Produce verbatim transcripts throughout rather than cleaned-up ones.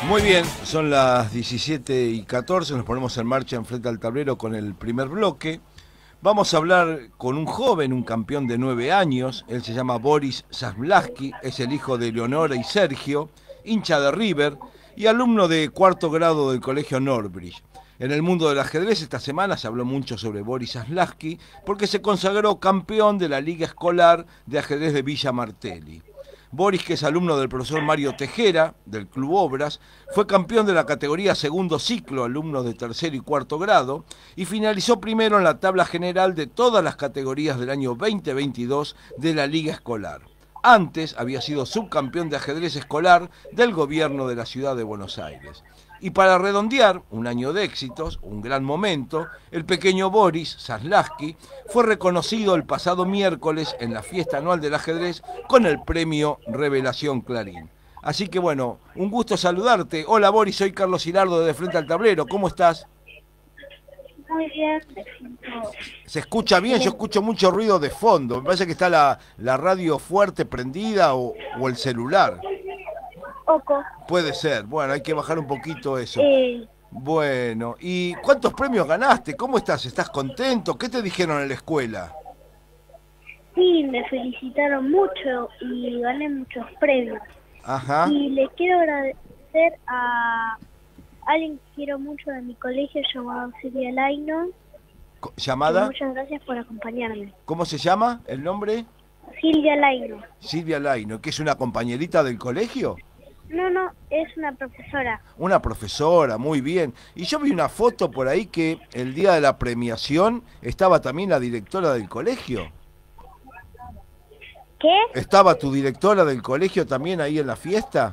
Muy bien, son las diecisiete y catorce, nos ponemos en marcha enfrente al tablero con el primer bloque. Vamos a hablar con un joven, un campeón de nueve años, él se llama Boris Zaslavsky, es el hijo de Leonora y Sergio, hincha de River y alumno de cuarto grado del colegio Northbridge. En el mundo del ajedrez esta semana se habló mucho sobre Boris Zaslavsky porque se consagró campeón de la Liga Escolar de Ajedrez de Villa Martelli. Boris, que es alumno del profesor Mario Tejera, del Club Obras, fue campeón de la categoría segundo ciclo, alumnos de tercero y cuarto grado, y finalizó primero en la tabla general de todas las categorías del año veinte veintidós de la Liga Escolar. Antes había sido subcampeón de ajedrez escolar del gobierno de la ciudad de Buenos Aires. Y para redondear un año de éxitos, un gran momento, el pequeño Boris Zaslavsky fue reconocido el pasado miércoles en la fiesta anual del ajedrez con el premio Revelación Clarín. Así que bueno, un gusto saludarte. Hola Boris, soy Carlos Hirardo de Frente al Tablero. ¿Cómo estás? Muy bien, me siento... ¿Se escucha bien? Yo escucho mucho ruido de fondo. Me parece que está la, la radio fuerte prendida o, o el celular. Poco. Puede ser. Bueno, hay que bajar un poquito eso. Eh, Bueno, ¿y cuántos premios ganaste? ¿Cómo estás? ¿Estás contento? ¿Qué te dijeron en la escuela? sí, me felicitaron mucho y gané muchos premios. Ajá. Y le quiero agradecer a alguien que quiero mucho de mi colegio llamado Silvia Laino. Co- Y ¿Llamada? muchas gracias por acompañarme. ¿Cómo se llama el nombre? Silvia Laino. Silvia Laino, que es una compañerita del colegio. No, no, es una profesora. Una profesora, muy bien. Y yo vi una foto por ahí que el día de la premiación estaba también la directora del colegio. ¿Qué? ¿Estaba tu directora del colegio también ahí en la fiesta?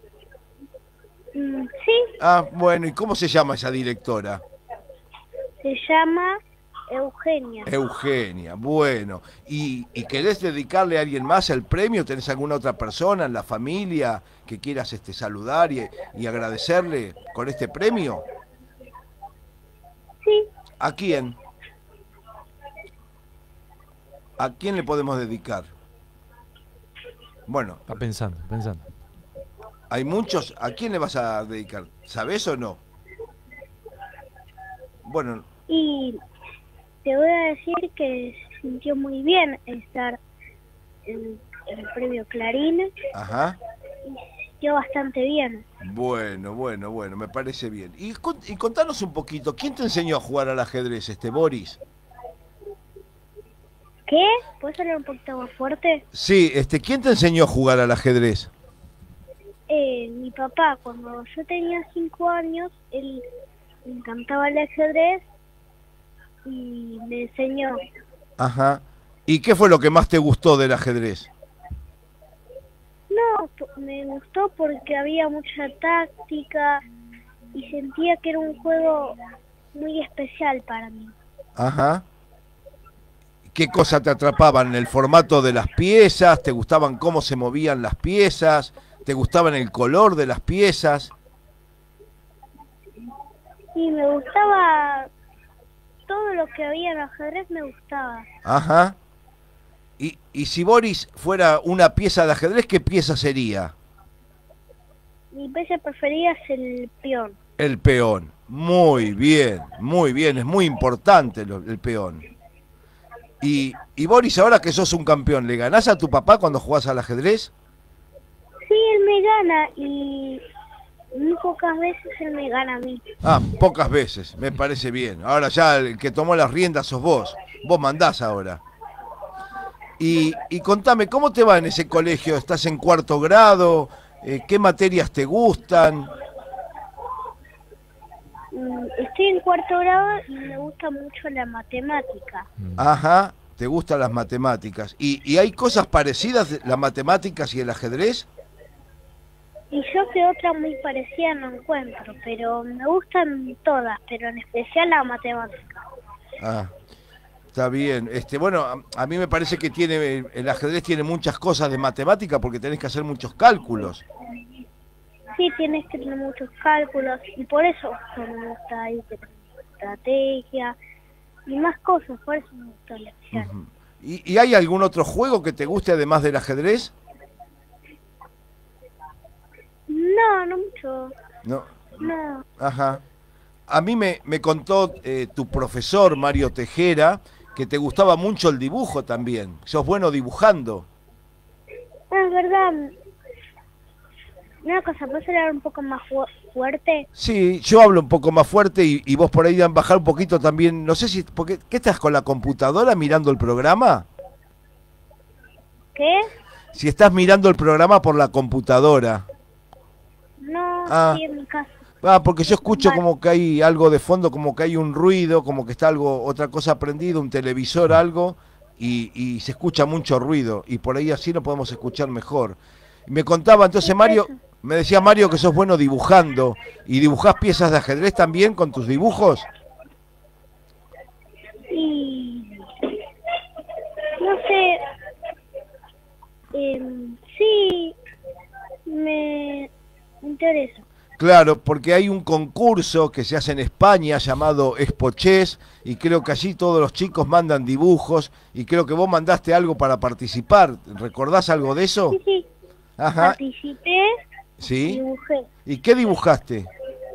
Mm, sí, Ah, bueno, ¿y cómo se llama esa directora? se llama Eugenia. Eugenia, bueno. ¿Y, y querés dedicarle a alguien más el premio? ¿Tenés alguna otra persona en la familia que quieras este, saludar y, y agradecerle con este premio? Sí, ¿A quién? ¿A quién le podemos dedicar? Bueno, Está pensando, pensando. hay muchos. ¿A quién le vas a dedicar? ¿Sabés o no? Bueno, y te voy a decir que se sintió muy bien estar en, en el premio Clarín ajá. y se sintió bastante bien. Bueno, bueno, bueno, me parece bien. Y, con- y contanos un poquito, ¿quién te enseñó a jugar al ajedrez, este Boris? ¿Qué? ¿Puedes hablar un poquito más fuerte? Sí, este, ¿quién te enseñó a jugar al ajedrez? Eh, mi papá, cuando yo tenía cinco años, él le encantaba el ajedrez y me enseñó. Ajá. ¿Y qué fue lo que más te gustó del ajedrez? No, p- me gustó porque había mucha táctica y sentía que era un juego muy especial para mí. Ajá. ¿Qué cosa te atrapaban? ¿El formato de las piezas? ¿Te gustaban cómo se movían las piezas? ¿Te gustaban el color de las piezas? Y me gustaba todo lo que había en ajedrez, me gustaba. Ajá. Y, y si Boris fuera una pieza de ajedrez, ¿qué pieza sería? Mi pieza preferida es el peón. El peón. Muy bien, muy bien. Es muy importante lo- el peón. Y, y Boris, ahora que sos un campeón, ¿le ganás a tu papá cuando jugás al ajedrez? Sí, él me gana y muy pocas veces él me gana a mí. Ah, pocas veces, me parece bien. Ahora ya el que tomó las riendas sos vos. Vos mandás ahora. Y, y contame, ¿cómo te va en ese colegio? ¿Estás en cuarto grado? Eh, ¿Qué materias te gustan? Mm, Estoy en cuarto grado y me gusta mucho la matemática. Ajá, te gustan las matemáticas. ¿Y, y hay cosas parecidas de las matemáticas y el ajedrez? Y yo que otra muy parecida no encuentro, pero me gustan todas, pero en especial la matemática. Ah, está bien. Este, bueno, a, a mí me parece que tiene el ajedrez tiene muchas cosas de matemática porque tenés que hacer muchos cálculos. Sí, tienes que tener muchos cálculos y por eso me gusta ahí que tenés estrategia y más cosas, por eso me gusta el especial. Ujú. ¿Y, y hay algún otro juego que te guste además del ajedrez? No, no mucho. No. No. Ajá. A mí me, me contó eh, tu profesor, Mario Tejera, que te gustaba mucho el dibujo también. Sos bueno dibujando. Es verdad. Una cosa, ¿puedes hablar un poco más fu- fuerte? Sí, yo hablo un poco más fuerte y, y vos por ahí dan bajar un poquito también. No sé si... Porque, ¿qué estás con la computadora mirando el programa? ¿Qué? Si estás mirando el programa por la computadora. No, Ah. sí, en mi casa. Ah, porque yo escucho como que hay algo de fondo, como que hay un ruido, como que está algo, otra cosa prendida, un televisor, algo, y, y se escucha mucho ruido, y por ahí así lo podemos escuchar mejor. Me contaba entonces Mario, me decía Mario que sos bueno dibujando, y dibujás piezas de ajedrez también con tus dibujos. Y... no sé... em, sí, me interesa. Claro, porque hay un concurso que se hace en España llamado Expo Chess y creo que allí todos los chicos mandan dibujos y creo que vos mandaste algo para participar. ¿Recordás algo de eso? Sí, sí. Ajá. Participé y ¿Sí? dibujé. ¿Y qué dibujaste?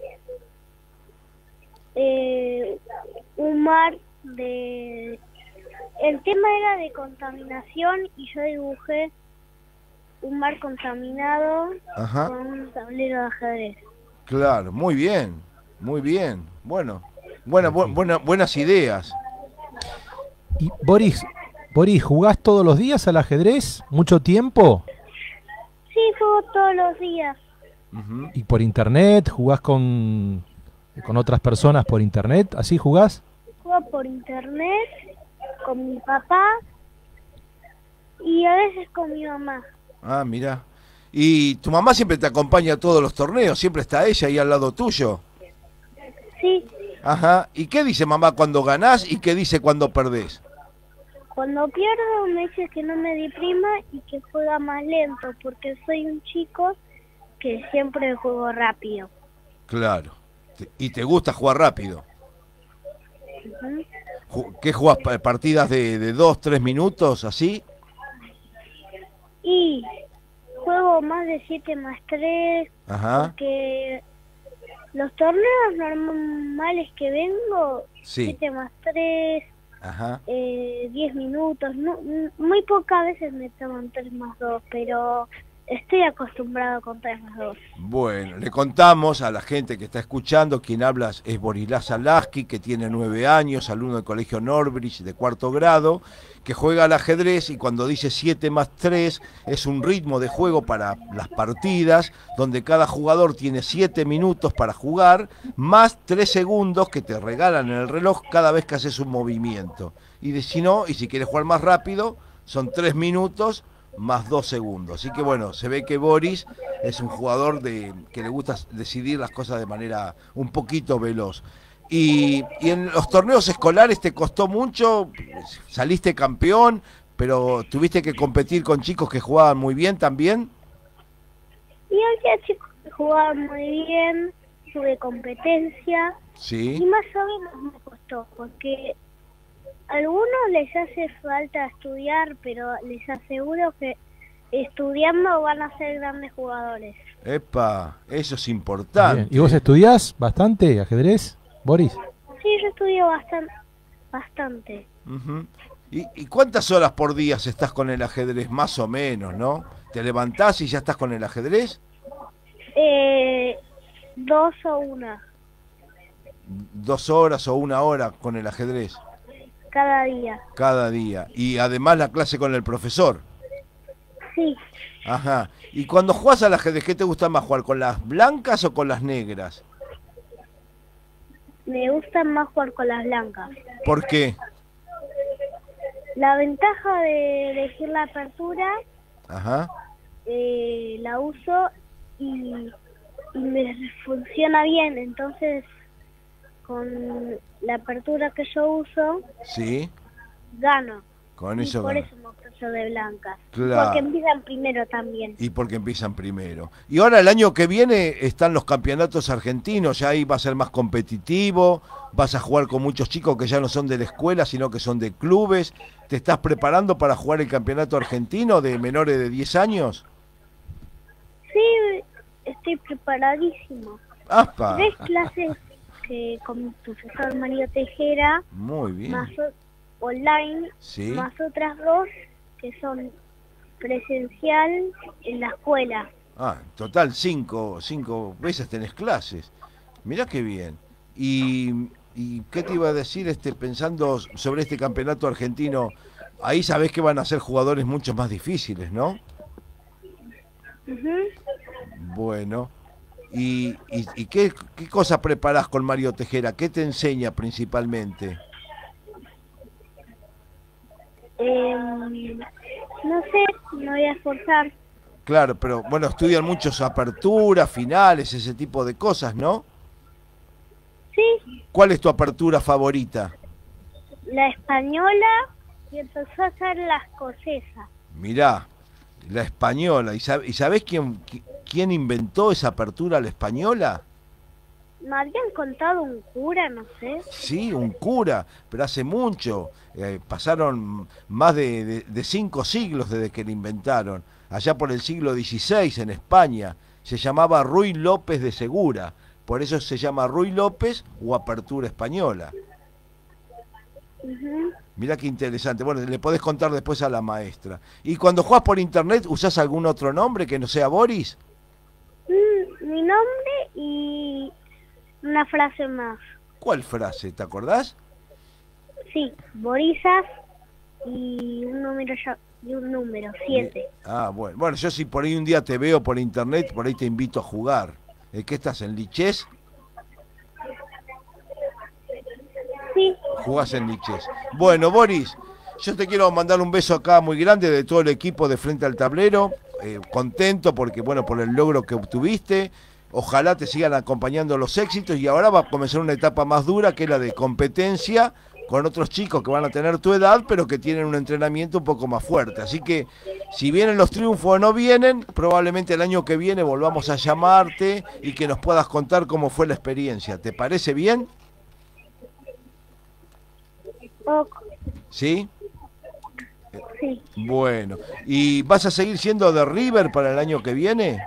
Eh, un mar de... El tema era de contaminación y yo dibujé un mar contaminado Ajá. con un tablero de ajedrez. Claro, muy bien, muy bien. Bueno, buena, bu- buena, buenas ideas. Y Boris, Boris, ¿jugás todos los días al ajedrez? ¿Mucho tiempo? Sí, juego todos los días. Ujú. ¿Y por internet? ¿Jugás con, con otras personas por internet? ¿Así jugás? Juego por internet con mi papá y a veces con mi mamá. Ah, mira. Y tu mamá siempre te acompaña a todos los torneos, siempre está ella ahí al lado tuyo. Sí, Ajá. ¿Y qué dice mamá cuando ganás y qué dice cuando perdés? cuando pierdo me dice que no me deprima y que juega más lento porque soy un chico que siempre juego rápido. Claro. Te- ¿Y te gusta jugar rápido? Ujú. Ju- ¿Qué jugás? Pa- ¿Partidas de, de dos, tres minutos, así? Y juego más de siete más tres Ajá. porque los torneos normales que vengo, Sí. siete más tres, Ajá. eh, diez minutos, no, n- muy pocas veces me toman tres más dos, pero estoy acostumbrado con tres más dos. Bueno, le contamos a la gente que está escuchando, quien habla es Borislав Zalazki, que tiene nueve años, alumno del Colegio Norbridge de cuarto grado, que juega al ajedrez y cuando dice siete más tres es un ritmo de juego para las partidas, donde cada jugador tiene siete minutos para jugar, más tres segundos que te regalan en el reloj cada vez que haces un movimiento. Y de, si no, y si quieres jugar más rápido, son tres minutos más dos segundos. Así que bueno, se ve que Boris es un jugador de que le gusta decidir las cosas de manera un poquito veloz. Y, y en los torneos escolares te costó mucho, saliste campeón, pero tuviste que competir con chicos que jugaban muy bien también. Y había chicos que jugaban muy bien, tuve competencia y Sí, más o menos me costó, porque a algunos les hace falta estudiar, pero les aseguro que estudiando van a ser grandes jugadores. epa, eso es Bien. importante. ¿Y vos estudiás bastante ajedrez, Boris? Sí, yo estudio bastante. bastante. Ujú. ¿Y, ¿Y cuántas horas por día estás con el ajedrez? Más o menos, ¿no? ¿Te levantás y ya estás con el ajedrez? Eh, dos o una Dos horas o una hora con el ajedrez cada día. cada día. Y además la clase con el profesor. Sí, Ajá. Y cuando jugás al ajedrez, ¿qué te gusta más jugar? ¿Con las blancas o con las negras? me gusta más jugar con las blancas. ¿Por qué? La ventaja de elegir la apertura Ajá. eh, la uso y, y me funciona bien, entonces con la apertura que yo uso Sí. gano. Con Y eso. por gana. eso me gusta yo de blancas. Claro. Porque empiezan primero también. Y porque empiezan primero. Y ahora el año que viene están los campeonatos argentinos, ya ahí va a ser más competitivo, vas a jugar con muchos chicos que ya no son de la escuela, sino que son de clubes. ¿Te estás preparando para jugar el campeonato argentino de menores de diez años? Sí, estoy preparadísimo. ¡Apa! tres clases que con mi profesor Mario Tejera, Muy bien. más o- online, Sí. más otras dos que son presencial en la escuela. Ah, en total cinco, cinco veces tenés clases. Mirá qué bien. Y, y qué te iba a decir, este, pensando sobre este campeonato argentino, ahí sabés que van a ser jugadores mucho más difíciles, ¿no? Ujú. Bueno. ¿Y, y, y qué, qué cosa preparás con Mario Tejera? ¿Qué te enseña principalmente? Eh, no sé, me voy a esforzar. Claro, pero bueno, estudian muchos aperturas, finales, ese tipo de cosas, ¿no? Sí, ¿Cuál es tu apertura favorita? la española y empezó a hacer la escocesa. Mirá, la española. ¿Y, sab- y sabés quién, qui- quién inventó esa apertura a la española? Me habían contado un cura, no sé. Sí, un cura, pero hace mucho. Eh, pasaron más de, de- de cinco siglos desde que la inventaron. Allá por el siglo dieciséis en España. Se llamaba Ruy López de Segura. Por eso se llama Ruy López o apertura española. Ujú. Mirá qué interesante. Bueno, le podés contar después a la maestra. ¿Y cuando jugás por internet usás algún otro nombre que no sea Boris? Mm, mi nombre y una frase más. ¿Cuál frase? ¿Te acordás? Sí, Borisas y un número ya- y un número, siete. Ah, bueno. Bueno, yo si por ahí un día te veo por internet, por ahí te invito a jugar. ¿Eh, ¿Qué estás, en Lichess? Sí, Jugás en Lichess. Bueno, Boris, yo te quiero mandar un beso acá muy grande de todo el equipo de Frente al Tablero. Eh, contento porque, bueno, por el logro que obtuviste. Ojalá te sigan acompañando los éxitos y ahora va a comenzar una etapa más dura que es la de competencia con otros chicos que van a tener tu edad, pero que tienen un entrenamiento un poco más fuerte. Así que si vienen los triunfos o no vienen, probablemente el año que viene volvamos a llamarte y que nos puedas contar cómo fue la experiencia. ¿Te parece bien? ok, ¿Sí? sí. Bueno. ¿Y vas a seguir siendo de River para el año que viene?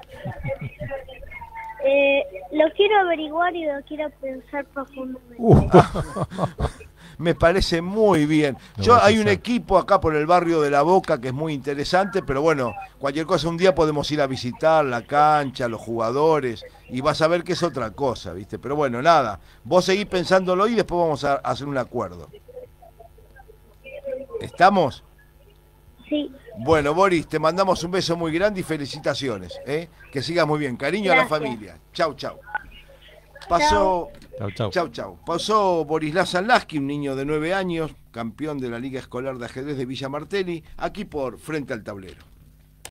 Eh, lo quiero averiguar y lo quiero pensar profundamente. Uh, Me parece muy bien. No Yo vas a hay un hacer. equipo acá por el barrio de La Boca que es muy interesante, pero bueno, cualquier cosa un día podemos ir a visitar la cancha, los jugadores, y vas a ver que es otra cosa, ¿viste? Pero bueno, nada, vos seguís pensándolo y después vamos a hacer un acuerdo. ¿Estamos? Sí, Bueno, Boris, te mandamos un beso muy grande y felicitaciones, ¿eh? Que sigas muy bien. Cariño a la Gracias. familia. Chau, chau. Pasó... chau, chau. Chau, chau. Pasó Borislav Sanlaski, un niño de nueve años, campeón de la Liga Escolar de Ajedrez de Villa Martelli, aquí por Frente al Tablero.